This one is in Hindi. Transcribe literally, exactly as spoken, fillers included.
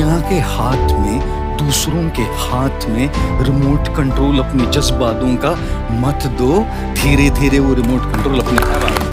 दुनिया के हाथ में, दूसरों के हाथ में रिमोट कंट्रोल अपने जज्बातों का मत दो। धीरे धीरे वो रिमोट कंट्रोल अपने आप